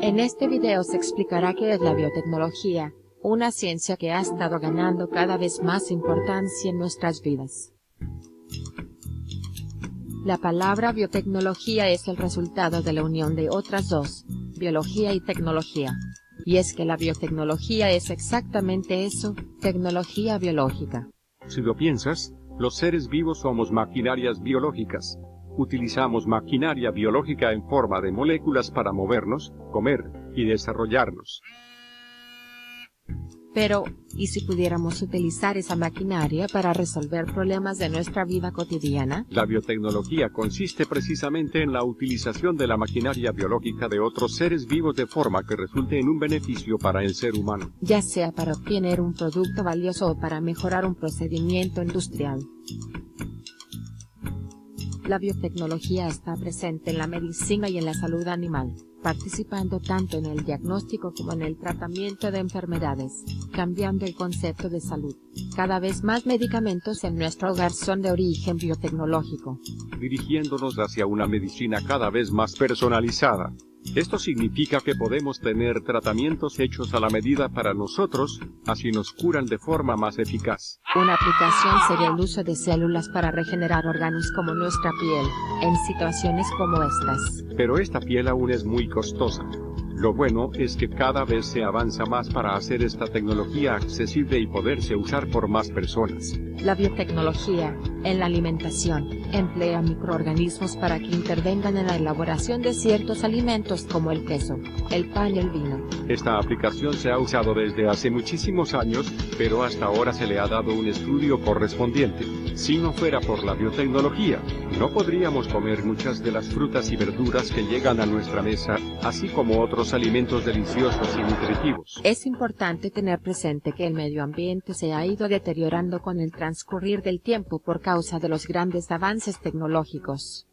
En este video se explicará qué es la biotecnología, una ciencia que ha estado ganando cada vez más importancia en nuestras vidas. La palabra biotecnología es el resultado de la unión de otras dos, biología y tecnología. Y es que la biotecnología es exactamente eso, tecnología biológica. Si lo piensas, los seres vivos somos maquinarias biológicas. Utilizamos maquinaria biológica en forma de moléculas para movernos, comer y desarrollarnos. Pero, ¿y si pudiéramos utilizar esa maquinaria para resolver problemas de nuestra vida cotidiana? La biotecnología consiste precisamente en la utilización de la maquinaria biológica de otros seres vivos de forma que resulte en un beneficio para el ser humano. Ya sea para obtener un producto valioso o para mejorar un procedimiento industrial. La biotecnología está presente en la medicina y en la salud animal, participando tanto en el diagnóstico como en el tratamiento de enfermedades, cambiando el concepto de salud. Cada vez más medicamentos en nuestro hogar son de origen biotecnológico, dirigiéndonos hacia una medicina cada vez más personalizada. Esto significa que podemos tener tratamientos hechos a la medida para nosotros, así nos curan de forma más eficaz. Una aplicación sería el uso de células para regenerar órganos como nuestra piel, en situaciones como estas. Pero esta piel aún es muy costosa. Lo bueno es que cada vez se avanza más para hacer esta tecnología accesible y poderse usar por más personas. La biotecnología, en la alimentación, emplea microorganismos para que intervengan en la elaboración de ciertos alimentos como el queso, el pan y el vino. Esta aplicación se ha usado desde hace muchísimos años, pero hasta ahora se le ha dado un estudio correspondiente. Si no fuera por la biotecnología, no podríamos comer muchas de las frutas y verduras que llegan a nuestra mesa, así como otros alimentos deliciosos y nutritivos. Es importante tener presente que el medio ambiente se ha ido deteriorando con el transcurrir del tiempo por causa de los grandes avances tecnológicos.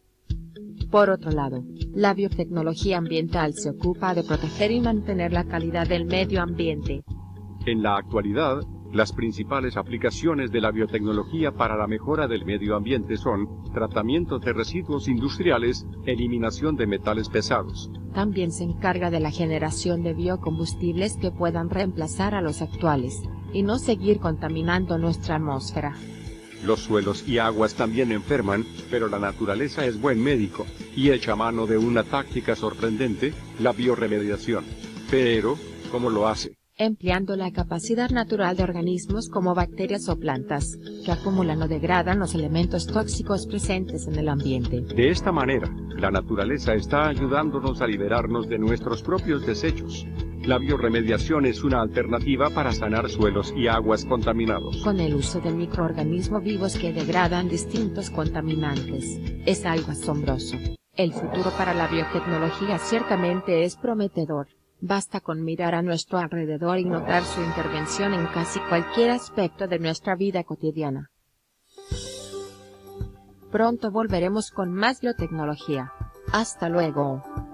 Por otro lado, la biotecnología ambiental se ocupa de proteger y mantener la calidad del medio ambiente. En la actualidad, las principales aplicaciones de la biotecnología para la mejora del medio ambiente son tratamiento de residuos industriales, eliminación de metales pesados. También se encarga de la generación de biocombustibles que puedan reemplazar a los actuales, y no seguir contaminando nuestra atmósfera. Los suelos y aguas también enferman, pero la naturaleza es buen médico, y echa mano de una táctica sorprendente, la bioremediación. Pero, ¿cómo lo hace? Empleando la capacidad natural de organismos como bacterias o plantas, que acumulan o degradan los elementos tóxicos presentes en el ambiente. De esta manera, la naturaleza está ayudándonos a liberarnos de nuestros propios desechos. La bioremediación es una alternativa para sanar suelos y aguas contaminados. Con el uso de microorganismos vivos que degradan distintos contaminantes. Es algo asombroso. El futuro para la biotecnología ciertamente es prometedor. Basta con mirar a nuestro alrededor y notar su intervención en casi cualquier aspecto de nuestra vida cotidiana. Pronto volveremos con más biotecnología. Hasta luego.